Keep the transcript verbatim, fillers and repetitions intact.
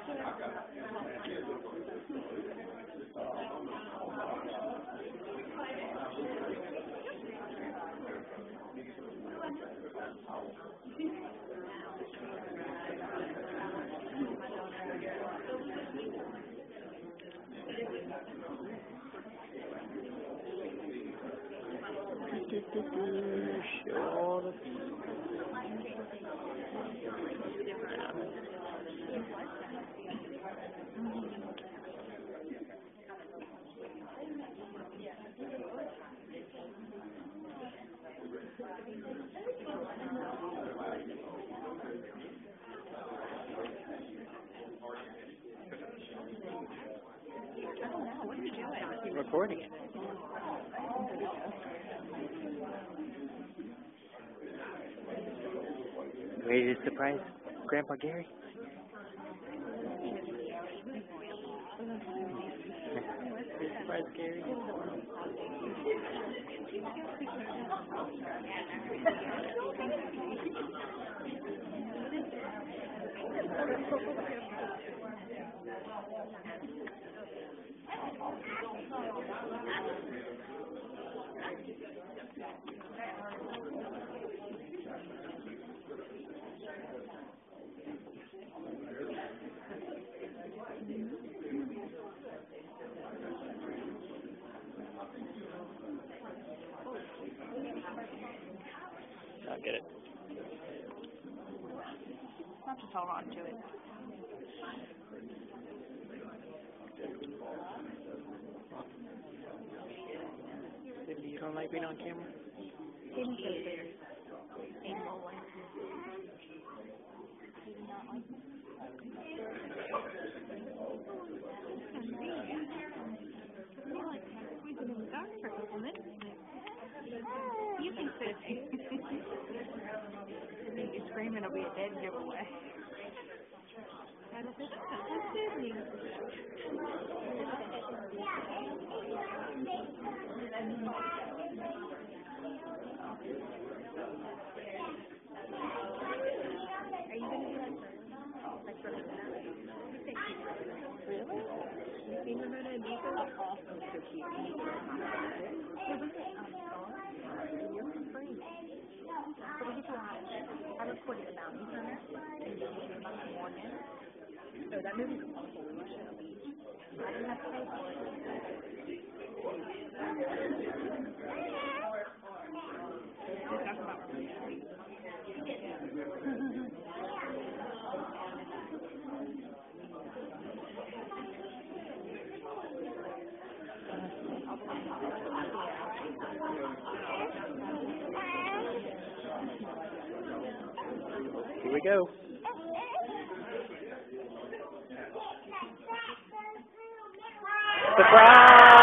I'm recording it. Ready to surprise Grandpa Gary? Surprise Gary. I'll get it. I'll just hold on to it. Cindy, you don't like being on camera? Didn't go there. Ain't no one. Did not like me. You're like, we've been in the dark for a couple minutes. You can sit. If you scream, it'll be a dead giveaway. That's Sydney. Are you going to do that for like for the dinner? Really? You seen Ramona and Nico? That's awesome. So cute. Yeah, we get um, you're free. So we get to watch. I recorded the Bounty Hunter and the Monday morning. So that movie's awful. We shouldn't leave. I didn't have to pay for it. We'll talk about Here we go. Surprise!